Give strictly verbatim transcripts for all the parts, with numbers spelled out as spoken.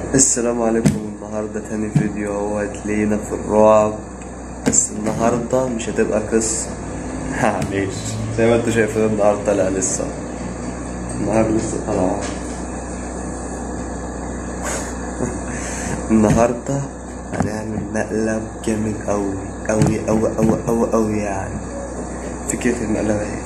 السلام عليكم. النهاردة تاني فيديو اهوت لينا في الرعب، بس النهاردة مش هتبقى قصة. معلش، زي ما انتوا شايفين النهاردة طالع لسه، النهار لسه طالع. النهاردة هنعمل مقلب جامد أوي أوي أوي أوي أوي أوي يعني. فكرة المقلب اهي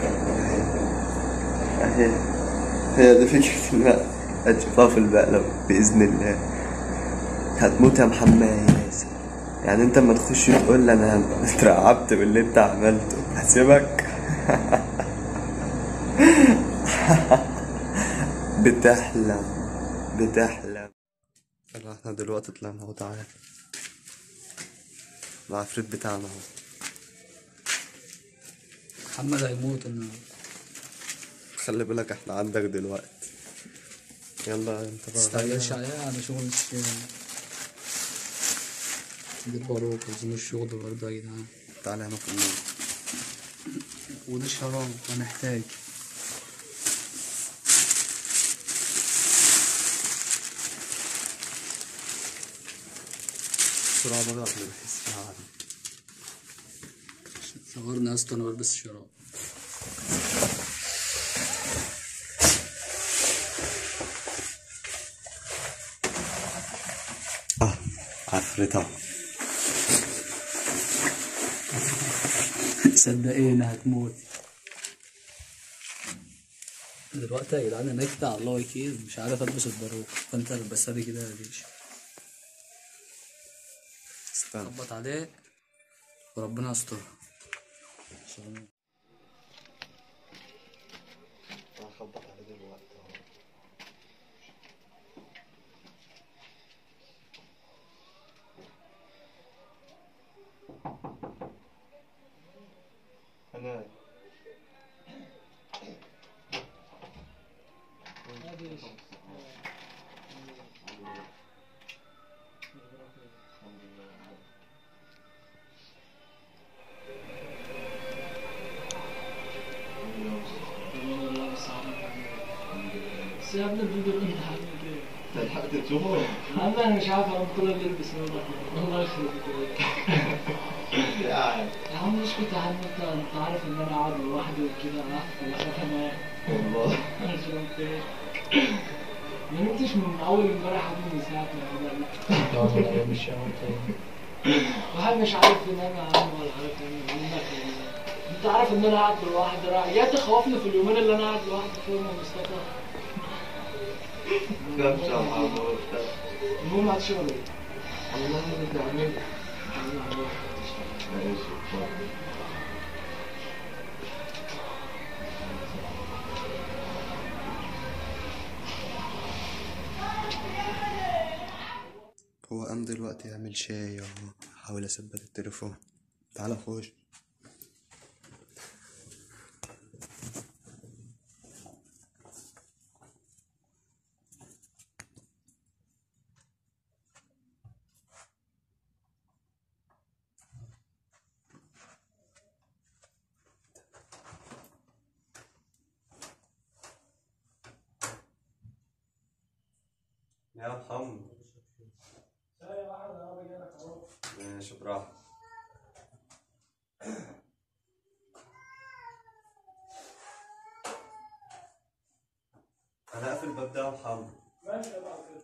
اهي، هي دي فكرة المقلب، هتشوفها في المقلب بإذن الله. هتموت يا محمد يا ياسر. يعني انت اما تخش تقول لي انا اترعبت باللي انت عملته هسيبك؟ بتحلم بتحلم. احنا دلوقتي طلعنا اهو، تعالى العفريت بتاعنا اهو. محمد هيموت النهارده، خلي بالك احنا عندك دلوقتي. يلا انت بقى متستعجلش عليها على شغل الشغل. دي الباروك عايزين الشغل برضه يا جدعان. تعالى هنا في النور. ودي شراب هنحتاج. بسرعة بقى قبل ما يحس فيها. صغرنا يا اسطى، انا بلبس شراب. اه عفريتها. صدقيني هتموت دلوقتي يا جدعان. انا نكتة على الله وكيل، مش عارف البس الباروك، فانت البسها لي كده يا باشا. استنى خبط عليه وربنا يسترها. هخبط عليه دلوقتي اهو. انا بس يا ابني الفيديو اللي انت عامله كده لحقت تشوفه؟ عم انا مش عارف انا كل اللي يلبس والله الله يخرب بيتك. يا عم اسكت يا عم، انت انت عارف ان انا قاعد لوحدي وكده، انا ولا تمام والله عشان كده ما نمتش من اول امبارح قبل من ساعه ما بدأنا. لا مش عارف. واحد مش عارف ان انا عم ولا عارف ان منك. انت عارف ان انا قاعد لوحدي، يا تخوفني في اليومين اللي انا قاعد لوحدي فيهم يا مصطفى. خمسة يا محمد. المهم هتشتغل ايه؟ والله انت عملت هو قام دلوقتي يعمل شاي اهو. حاول اثبت التليفون. تعالى خش. يا محمد ثانية واحدة انا باجي لك اهو. ماشي براحتك. انا هقفل الباب ده يا محمد. ماشي يا بقى كده.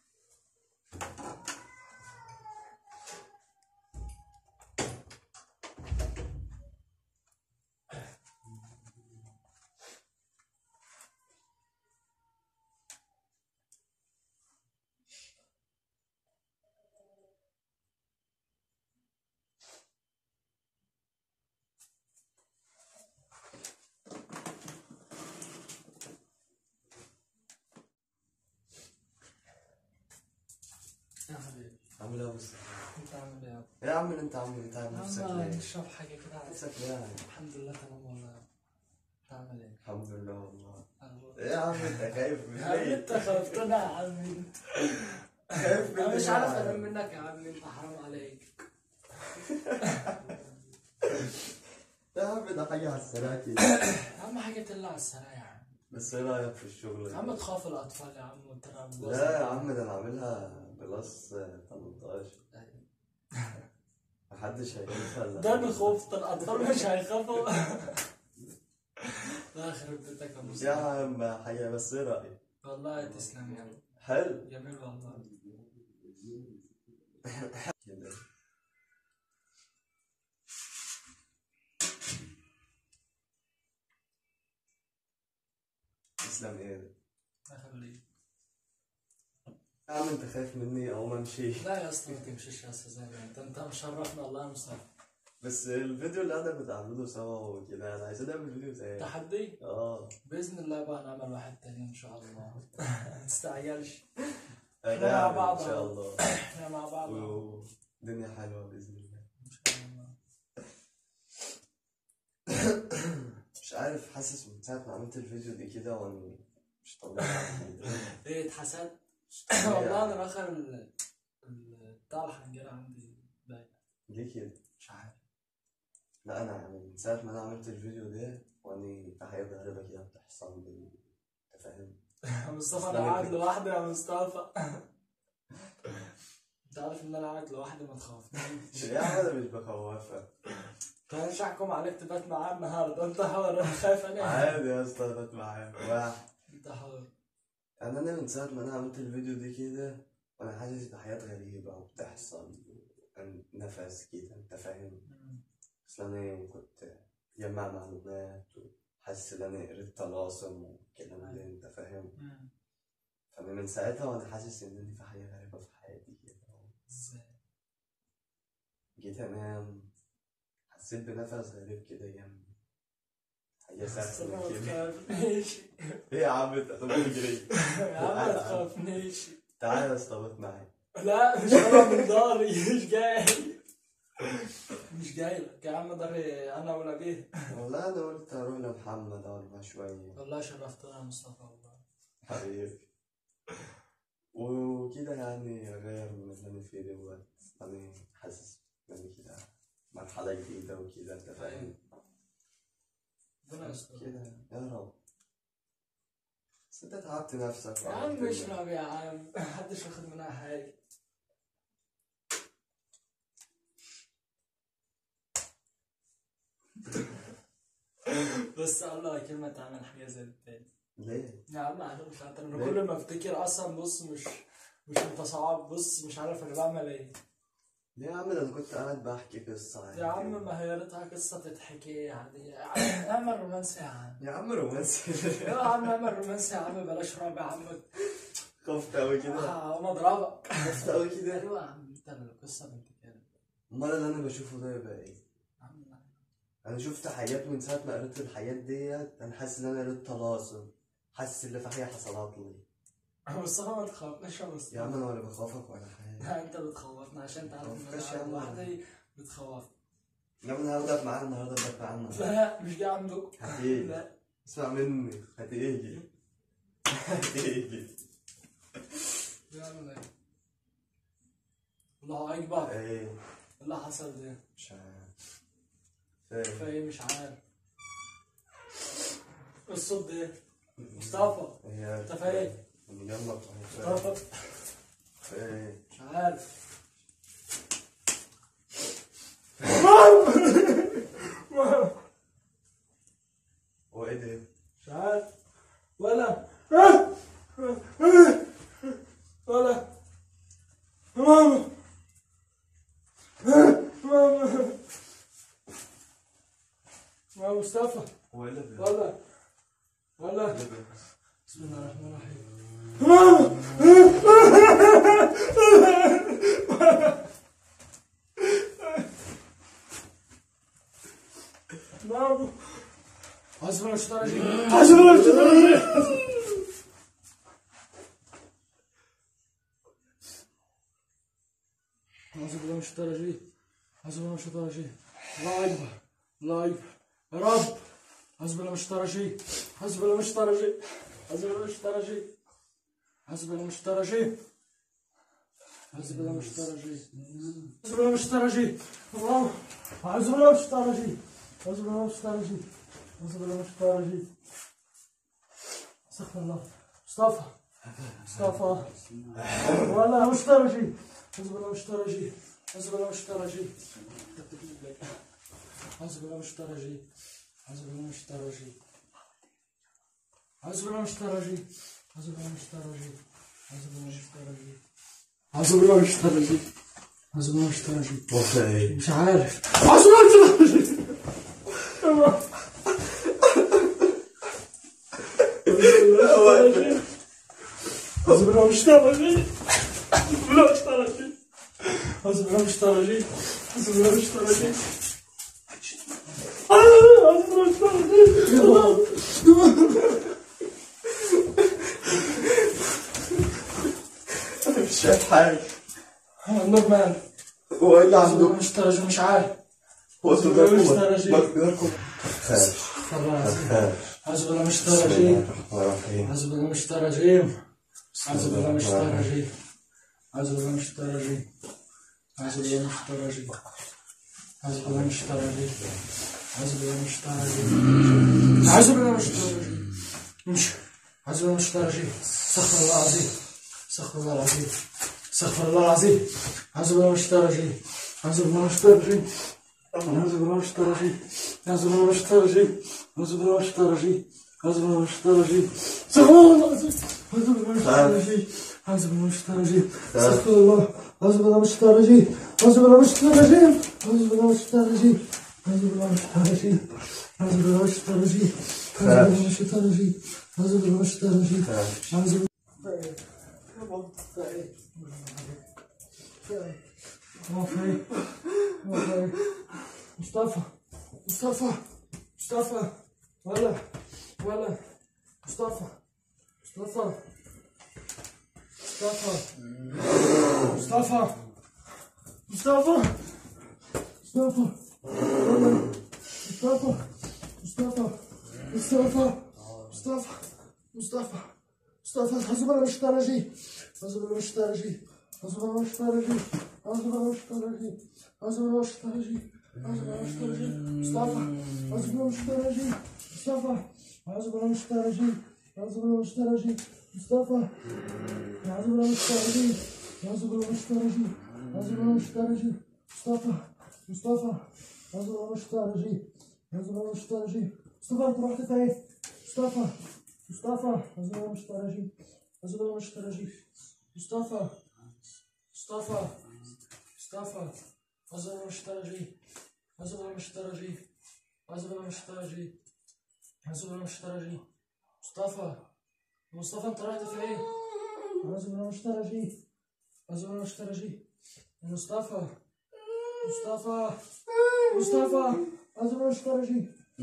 يا حبيبي عامل ايه يا بص؟ انت عامل ايه يا ابني؟ يا عم انت عامل انت عامل نفسك عم ليه؟ نشرب حاجة كده عادي. نفسك ليه يعني؟ الحمد لله تمام والله. انت عامل ايه؟ الحمد لله والله. أهلا. ايه يا عم انت خايف من يا عم ايه؟ انت خربتنا يا عم انت. خايف من انا ايه مش عارف يعني؟ انام منك يا عم انت، حرام عليك. يا عم ده حاجة على السريع كده. اهم حاجة تطلع على السريع يا عم. بس ايه رايك في الشغل؟ يا عم تخاف الاطفال يا عم وترى. لا يا عم ده انا عاملها بلس تمنتاشر. محدش هيخافها. ده الخوف، ده الاطفال مش هيخافوا. الله يخرب بيتك يا مصطفى. يا عم حقيقة بس ايه رايك؟ والله تسلم يا عم. حلو جميل والله. كده. تسلم ايه ده؟ الله يخليك. يا عم انت خايف مني او ما امشي؟ لا يا اسطى ما تمشيش يا اسطى زي ما انت، انت مشرفنا والله يا مصطفى. بس الفيديو اللي احنا بنعمله سوا وكده انا عايزين نعمل فيديو تاني. تحدي؟ اه باذن الله بقى نعمل واحد تاني ان شاء الله. ما تستعجلش. احنا مع بعض ان شاء الله. احنا مع بعض والدنيا حلوه باذن الله. ان شاء الله. مش عارف، حاسس من ساعه ما عملت الفيديو دي كده وانا مش طبيعي. ايه اتحسدت؟ والله انا اخر ال ال- بتاع الحنجره عندي باين. ليه كده؟ مش عارف. لا انا يعني من ساعه ما انا عملت الفيديو ده وانا في حاجات غريبه كده بتحصل لي، انت فاهم؟ يا مصطفى انا قاعد لوحدي يا مصطفى. انت عارف ان انا قاعد لوحدي، ما تخافنيش. يا عم انا مش بخوفك. كان مش هحكم عليك تبات معاه النهارده، انت حر. خايف انا. عادي يا اسطى بات معاك واحد. انت حر. يعني انا من ساعه ما انا عملت الفيديو دي كده وانا حاسس بحاجات غريبه وبتحصل، نفس كده انت فاهم؟ اصل انا كنت جمع معلومات وحاسس ان انا قريت طلاسم والكلام ده انت فاهم؟ فانا من ساعتها وانا حاسس ان انا في حاجه غريبه في حياتي كده. ازاي؟ جيت انام حسيت بنفس غريب كده جنبي، حاجه ساخنه كده. ماشي ايه يا عم انت هتقوم تجري؟ يا عم ما تخافنيش. تعالى اصطبت معايا. لا مش طالع من داري. مش جاي. مش جاي لك يا عم، داري انا ولا بيه. والله انا قلت اروح لمحمد اقعد معاه شويه. والله شرفتنا يا مصطفى والله. حبيبي. وكده يعني اغير من اللي انا فيه دلوقتي، انا حاسس ان كده مرحله جديده وكده انت فاهم؟ ربنا يستر كده يا رب. بس انت تعبت نفسك يا عم. اشرب يا عم، محدش واخد منها حاجه. بس الله كلمة تعمل حاجة زي التاني. ليه؟ يا عم انا مش عارف، انا كل ما افتكر اصلا بص مش مش متصعب، بص مش عارف انا بعمل ايه. ليه يا عم؟ ده انا كنت قاعد بحكي قصه يا عم ما هي ريتها قصة تتحكي يعني. اعمل رومانسي يا عم. يا عم رومانسي. يا عم اعمل رومانسي يا عم، بلاش رعب يا عم. خفت قوي كده. هقوم اضربك. خفت قوي كده. ايوه يا عم، انت القصة بنت كده. امال اللي انا بشوفه ده يبقى ايه؟ يا عم لا. انا شفت حاجات من ساعه ما قريت الحاجات ديت، انا حاسس ان انا قريت طلاسم، حاسس ان في حاجه حصلت لي. مصطفى ما تخافناش يا مصطفى. يا عم انا ولا بخافك ولا حاجه. لا انت بتخوفنا عشان انت عارف ان متخافش يا انا عم. لوحدي بتخوفني. يا عم انا هاخدك معانا النهارده، هاخدك معانا. لا مش جاي عندكم. هتيجي. لا اسمع مني، هتيجي. هتيجي. يلا ايه؟ الله اكبر. ايه اللي حصل ده مش عارف. فاهم. فايه مش عارف. الصوت ده مصطفى. هي انت فاهم؟ مجمط. مصطفى ايه مش عارف. هو ايه ده؟ مش عارف ولا ولا ماما ماما ماما مصطفى هو ايه اللي ولا ولا. بيحصل؟ بسم الله الرحمن الرحيم. ماما ماما حسبنا الشيطان الرجيم. حسبنا الشيطان الرجيم. حسبنا الله الشيطان الرجيم. حسبنا الله الشيطان الرجيم. الله اكبر الله اكبر يا رب. حسبنا الله الشيطان الرجيم. حسبنا الله الشيطان الرجيم. حسبنا الله الشيطان الرجيم. حسبنا الله الشيطان الرجيم. حسبنا الله الشيطان الرجيم. حسبنا الله الشيطان الرجيم. الله حسبنا الله الشيطان الرجيم. حسبنا الله الشيطان الرجيم. حسبنا الله الشيطان الرجيم. استغفر الله. مصطفى مصطفى ولا مشترجي. أعوذ بالله من الشيطان الرجيم. أعوذ بالله من الشيطان الرجيم. أعوذ بالله من الشيطان الرجيم. أعوذ بالله من الشيطان الرجيم. أعوذ بالله من الشيطان الرجيم. أعوذ بالله من الشيطان الرجيم. أعوذ بالله من الشيطان الرجيم. أعوذ بالله من الشيطان الرجيم. أعوذ بالله من الشيطان الرجيم. مش عارف. أعوذ بالله من الشيطان الرجيم. أعوذ بالله من الشيطان الرجيم. أعوذ بالله من الشيطان الرجيم. أعوذ بالله من الشيطان الرجيم. أعوذ بالله من الشيطان الرجيم. مش شايف حاجة. نورمال. هو ايه اللي أعوذ بالله عنده؟ من الشيطان الرجيم. مش عارف. هو اسمه جاركم. أعوذ بالله من الشيطان الرجيم. أعوذ بالله من الشيطان الرجيم. أعوذ بالله من الشيطان الرجيم. أعوذ بالله من الشيطان الرجيم. أعوذ بالله من الشيطان الرجيم. أعوذ بالله من الشيطان الرجيم. أعوذ بالله من الشيطان الرجيم. أعوذ بالله من الشيطان الرجيم. أعوذ بالله من الشيطان الرجيم. استغفر الله العظيم. استغفر الله العظيم. استغفر الله العظيم. أعوذ بالله من الشيطان الرجيم. أعوذ بالله من الشيطان الرجيم. أعوذ بالله من الشيطان الرجيم. أعوذ بالله من الشيطان الرجيم. أعوذ بالله من الشيطان الرجيم. أعوذ بالله من الشيطان الرجيم. استغفر الله العظيم. أعوذ بالله من الشيطان الرجيم. أعوذ بالله من الشيطان الرجيم. استغفر الله. أعوذ بالله من الشيطان الرجيم. أعوذ بالله من الشيطان الرجيم. أعوذ بالله من الشيطان الرجيم. أعوذ بالله من الشيطان الرجيم. أعوذ بالله من الشيطان الرجيم. أعوذ بالله من الشيطان الرجيم. أعوذ بالله من الشيطان الرجيم. أعوذ بالله مصطفى مصطفى مصطفى ولا ولا مصطفى مصطفى مصطفى مصطفى مصطفى مصطفى ولا مصطفى مصطفى مصطفى مصطفى مصطفى مصطفى أعوذ بالله من الشيطان الرجيم. أعوذ بالله من الشيطان الرجيم. أعوذ بالله من الشيطان الرجيم. أعوذ بالله من الشيطان الرجيم. أعوذ بالله من الشيطان الرجيم. أعوذ بالله من الشيطان الرجيم. مصطفى أعوذ بالله من الشيطان الرجيم. مصطفى أعوذ بالله من الشيطان الرجيم. أعوذ بالله من الشيطان الرجيم. مصطفى أعوذ بالله من الشيطان الرجيم. أعوذ بالله من الشيطان الرجيم. أعوذ بالله من الشيطان الرجيم. مصطفى مصطفى أعوذ بالله من الشيطان الرجيم. أعوذ بالله من الشيطان الرجيم. مصطفى أنت رحت فين؟ مصطفى مصطفى أعوذ بالله من الشيطان الرجيم. أعوذ بالله من الشيطان الرجيم. مصطفى مصطفى مصطفى أعوذ بالله من الشيطان الرجيم. أعوذ بالله من الشيطان الرجيم. أعوذ بالله من الشيطان الرجيم. أعوذ بالله من الشيطان الرجيم. مصطفى مصطفى أنت رحت فين؟ أعوذ بالله من الشيطان الرجيم. أعوذ بالله من الشيطان الرجيم. مصطفى مصطفى مصطفى أعوذ بالله من الشيطان الرجيم.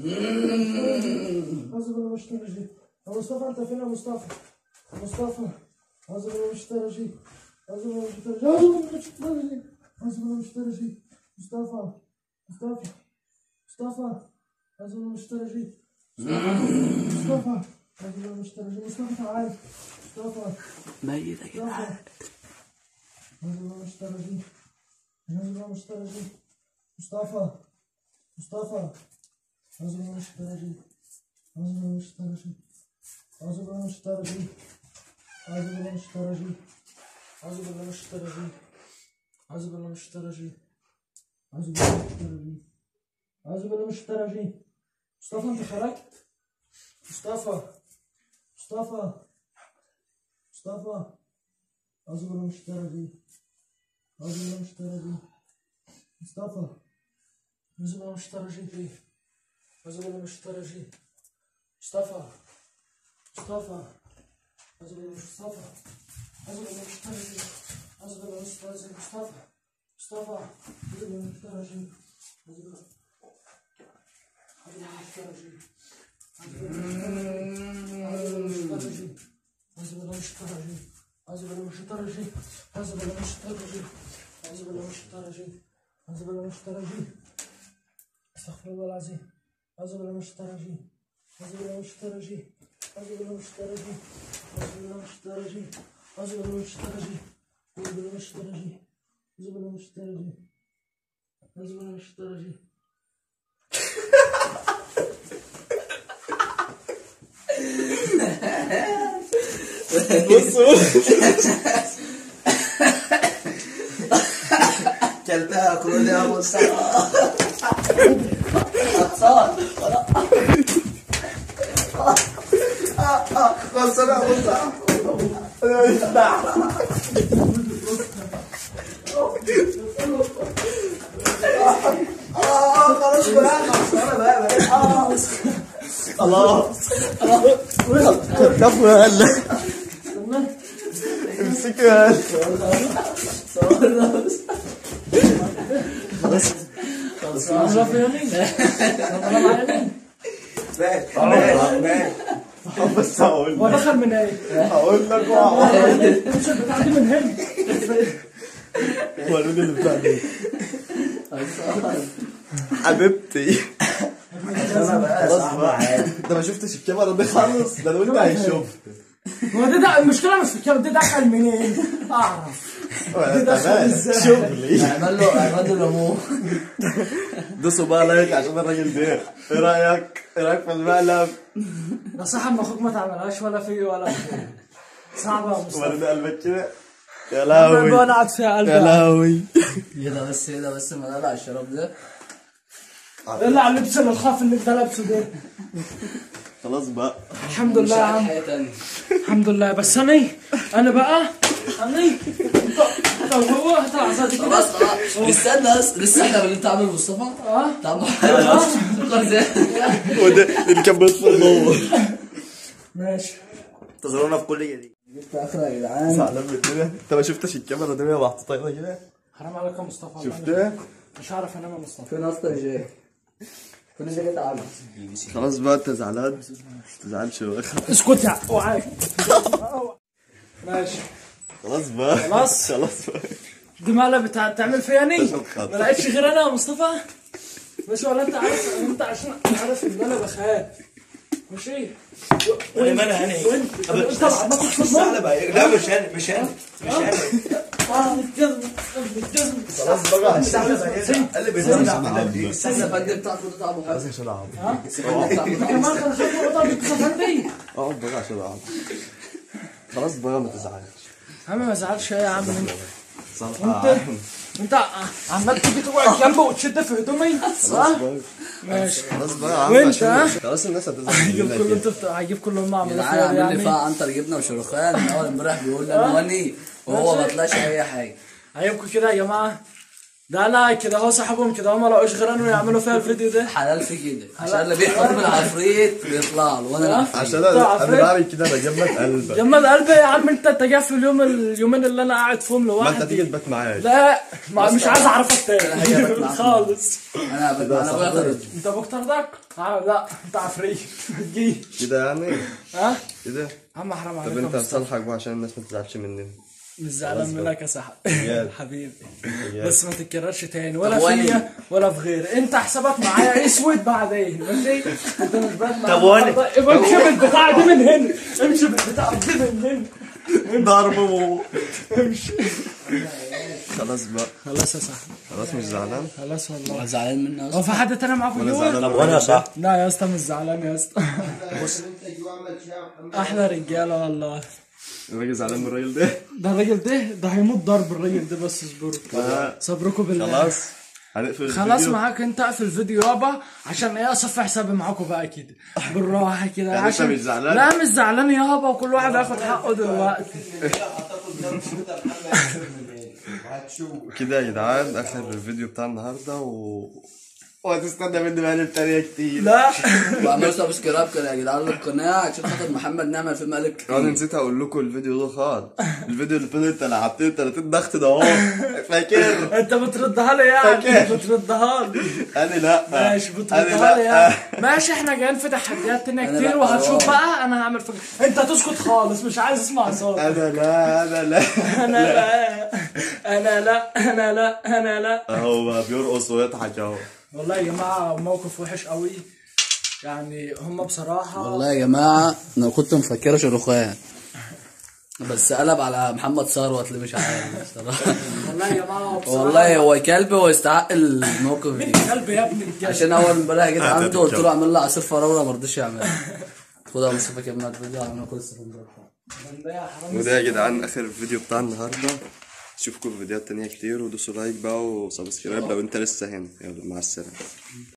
أعوذ بالله من الشيطان الرجيم. مصطفى أنت فين يا مصطفى؟ مصطفى أعوذ بالله من الشيطان الرجيم. أعوذ بالله من الشيطان الرجيم. أعوذ بالله من الشيطان الرجيم. أعوذ بالله من الشيطان الرجيم. مصطفى مصطفى مصطفى أعوذ بالله من الشيطان الرجيم. مصطفى أعوذ بالله من الشيطان الرجيم. مصطفى تعال. مصطفى ميت يا جدعان. أعوذ بالله من الشيطان الرجيم. أعوذ بالله من الشيطان الرجيم. مصطفى مصطفى أعوذ بالله من الشيطان الرجيم. أعوذ بالله من الشيطان الرجيم. أعوذ بالله من الشيطان الرجيم. أعوذ بالله من الشيطان الرجيم. أعوذ بالله من الشيطان الرجيم. أعوذ بالله من الشيطان الرجيم. أعوذ بالله من الشيطان الرجيم. أعوذ بالله من الشيطان الرجيم. مصطفى أنت خرجت؟ مصطفى مصطفى مصطفى أعوذ بالله من الشيطان الرجيم. أعوذ بالله من الشيطان الرجيم. مصطفى أعوذ بالله من الشيطان الرجيم فيه. أعوذ بالله من الشيطان الرجيم. مصطفى مصطفى أعوذ بالله من مصطفى أعوذ بالله من الشيطان الرجيم. أعوذ بالله من الشيطان الرجيم. مصطفى مصطفى أعوذ بالله من الشيطان الرجيم. أعوذ بالله أعوذ بالله من الشيطان الرجيم. أعوذ بالله من الشيطان الرجيم. أعوذ بالله من الشيطان الرجيم. أعوذ بالله من الشيطان الرجيم. أعوذ بالله من الشيطان الرجيم. أعوذ بالله من الشيطان الرجيم. أعوذ بالله من الشيطان الرجيم. استغفر الله العظيم. أعوذ بالله من الشيطان الرجيم. أعوذ بالله من الشيطان الرجيم. أعوذ بالله من الشيطان الرجيم. أعوذ بالله من الشيطان الرجيم. أعوذ بالله من الشيطان الرجيم. أعوذ بالله من الشيطان الرجيم. أعوذ بالله من الشيطان الرجيم. أعوذ بالله من الشيطان الرجيم. Ha ha ha! بص بص كلتها كل يا ابو الصلاة اتصال بص انا خلاص بقى خلاص خلاص كفو هلا امسكها هلا خلاص خلاص انا في يمين انا معايا يمين بس هقول هو دخل من ايه؟ هقول لك وهقول مش بتاعتي من هنا وريني اللي بتاع دي حبيبتي خلاص بقى انت ما شفتش الكاميرا دي خالص ده لو انت هيشوف هو ده ده المشكله مش في الكاميرا ده دخل منين؟ اعرف شغلي اعمل له اعمل له ليمون دوسوا بقى لايك عشان الراجل ده ايه رايك؟ ايه رايك في المقلب؟ نصيحه من اخوك ما تعملهاش ولا في ولا في صعبه يا مصطفى ولا قلبك كده يا لهوي وانا قاعد فيها قلبي يا لهوي ايه ده بس ايه ده بس ما نقلع الشراب ده الا على اللبس اللي الخاف اللي انت لابسه ده خلاص بقى الحمد لله يا عم حاجه ثانيه الحمد لله بس انا انا بقى انا طب هو هطلع زي كده خلاص خلاص استنى بس لسه احنا اللي انت عامل مصطفى اه طب حلو فكر زي وده اللي كان بيطفي جوه ماشي انتظرونا في كل جديد جبت اخر يا جدعان زعلان من كده انت ما شفتش الكاميرا دي وهي محطوطه هنا كده حرام عليك يا مصطفى والله. شفتها مش عارف انام يا مصطفى فين اصلا جاي فين اللي جاي تعالى خلاص بقى انت زعلان ما تزعلش بقى اسكت يا وعاك ماشي خلاص بقى خلاص. خلاص بقى دي مقلب بتاع تعمل فيا ني عشان خاطر. ما لقيتش غير انا يا مصطفى ماشي ولا انت عارف انت عشان عارف ان انا بخاف ماشي انا مالها انا وانت انت ما كنتش سهله بقى لا مش انا مش انا مش انا اه الجزم الجزم خلاص بقى قلب استنى يا فندم بتاعك ده طعمه حلو عشان العب كمان انا خدت وضع بتصفندي اقعد بقى عشان العب خلاص بقى ما تزعلش يا عم ما زعلش يا عم انت صراحه انت عمال تيجي تقعد جنبي وتشد في هدومي صح؟ ماشي خلاص بقى يا عم وانت عشان ها؟ خلاص الناس هتزعل هجيب منك كل كده. انت بت- هجيب كل ما يا اعمل جدعان عامل لي فيها عنتر جبنه وشرخان من اول امبارح بيقول لي انا وني وهو ما طلعش اي حاجه هيبقوا كده يا جماعه ده انا كده هو صاحبهم كده هم ما لقوش غير انه يعملوا فيها الفيديو ده حلال في كده عشان اللي بيحط من العفريت بيطلع له وانا العفريت عشان انا انا بعمل كده بجمد قلبك جمد قلبي يا عم انت انت جاي في اليوم اليومين اللي انا قاعد فيهم ما انت لوحدي تيجي تبات معايا لا ما مش عايز اعرفك أنا هاجي أبات تاني معاك. خالص انا ب- انا ابويا طرد انت ابوك طردك؟ آه لا انت عفريت تجي كده يعني ها؟ كده يا عم حرام طب عليك يا انت مصطفى. هتصالحك بقى عشان الناس ما تزعلش مننا مش زعلان منك يا صاحبي بجد. حبيبي بجد. بس ما تتكررش تاني ولا طب واني؟ فيا ولا في غيري انت حسابك معايا اسود بعدين ماشي انت مش بات معايا طب واني؟ النهاردة. يبقى امشي بالبتاع دي من هنا امشي بالبتاع دي من هنا ضرب و- امشي خلاص بقى خلاص يا صاحبي خلاص مش زعلان خلاص والله زعلان مني هو اصلا في حد تاني معاه في وانا اليوم؟ زعلان طب وانا صح لا يا اسطى مش زعلان يا اسطى احلى رجاله والله الراجل زعلان من الراجل ده ده الراجل ده ده هيموت ضرب الراجل ده بس اصبروا آه. صبركم بالله خلاص هنقفل خلاص الفيديو. معاك انت اقفل الفيديو يابا عشان ايه اصفي حسابي معاكم بقى كده بالراحه كده يعني انت عشان مش زعلان؟ لا مش زعلان يابا وكل واحد هياخد حقه دلوقتي كده يا جدعان اخر الفيديو بتاع النهارده و وهتستنى مني مقالب تانية كتير لا واعملوا سبسكرايب كده يا جدعان للقناه عشان خاطر محمد نعمل فيلم مقالب انا كتير نسيت اقول لكم الفيديو ده خالص الفيديو اللي فضل انت لعبتني ثلاثين ضغط ده اهو فاكر انت بتردها لي يعني فاكر. بتردها لي انا لا ماشي انا بتردها لي لا يعني ماشي احنا جايين في تحديات تانية أنا كتير لا. وهتشوف اه. بقى انا هعمل فكرة انت تسكت خالص مش عايز اسمع صوتك انا لا انا لا انا لا انا لا انا لا انا لا اهو بقى بيرقص ويضحك اهو والله يا جماعه موقف وحش قوي يعني هم بصراحه والله يا جماعه انا كنت مفكره شرخان بس قلب على محمد ثروت اللي مش عارف الصراحه والله يا جماعه بصراحه والله هو كلب ويستحق الموقف مين دي الكلب يا ابني الجد عشان اول امبارح جيت عنده قلت له اعمل لي عصير فراوله ما رضيش يعملها خدها مصطفى كمل الفيديو على ما كل بندايه حرام. وده يا جدعان اخر فيديو بتاع النهارده. اشوفكم في فيديوهات تانية كتير، ودوسوا لايك بقى وسبسكرايب لو انت لسه هنا. يلا مع السلامة.